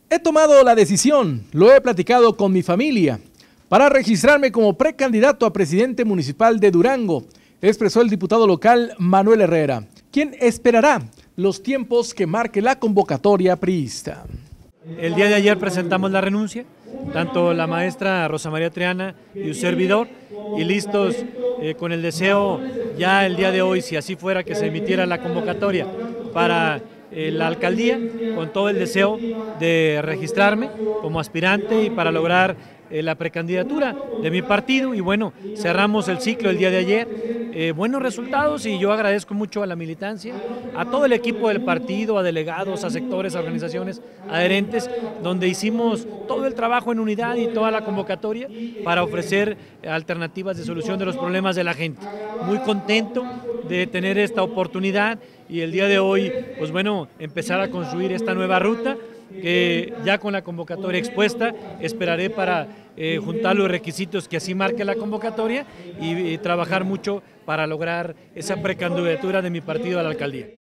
He tomado la decisión, lo he platicado con mi familia, para registrarme como precandidato a presidente municipal de Durango, expresó el diputado local Manuel Herrera, quien esperará los tiempos que marque la convocatoria priista. El día de ayer presentamos la renuncia, tanto la maestra Rosa María Triana y un servidor, y listos con el deseo ya el día de hoy, si así fuera que se emitiera la convocatoria para la alcaldía, con todo el deseo de registrarme como aspirante y para lograr la precandidatura de mi partido. Y bueno, cerramos el ciclo el día de ayer, buenos resultados, y yo agradezco mucho a la militancia, a todo el equipo del partido, a delegados, a sectores, a organizaciones adherentes, donde hicimos todo el trabajo en unidad y toda la convocatoria para ofrecer alternativas de solución de los problemas de la gente. Muy contento de tener esta oportunidad y el día de hoy, pues bueno, empezar a construir esta nueva ruta, que ya con la convocatoria expuesta esperaré para juntar los requisitos que así marque la convocatoria y trabajar mucho para lograr esa precandidatura de mi partido a la alcaldía.